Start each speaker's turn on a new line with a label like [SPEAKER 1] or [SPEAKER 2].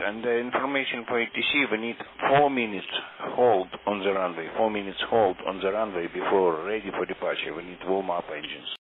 [SPEAKER 1] and the information for ATC, we need 4 minutes hold on the runway. 4 minutes hold on the runway before ready for departure. We need warm up engines.